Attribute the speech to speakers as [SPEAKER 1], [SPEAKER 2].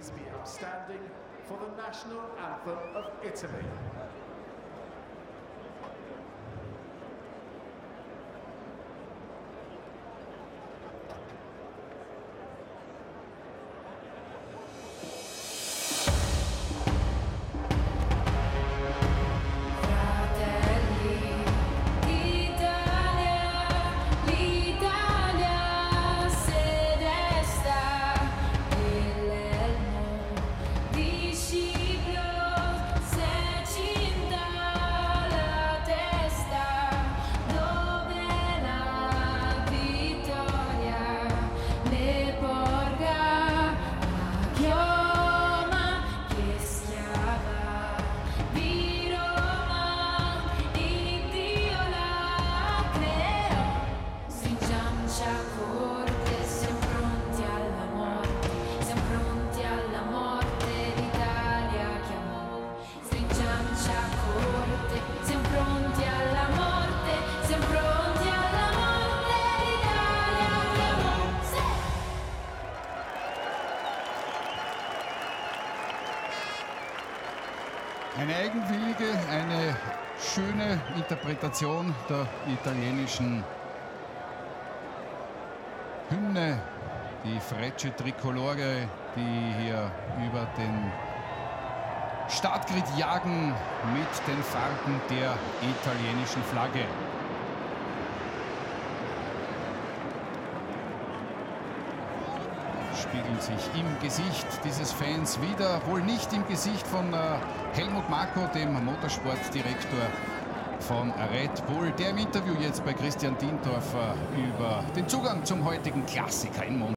[SPEAKER 1] please be upstanding for the national anthem of Italy.
[SPEAKER 2] Eine eigenwillige, eine schöne Interpretation der italienischen Hymne, die Frecce Tricolore, die hier über den Startgrid jagen mit den Farben der italienischen Flagge. Spiegeln sich im Gesicht dieses Fans wieder, wohl nicht im Gesicht von Helmut Marko, dem Motorsportdirektor von Red Bull, der im Interview jetzt bei Christian Diendorfer über den Zugang zum heutigen Klassiker in Monza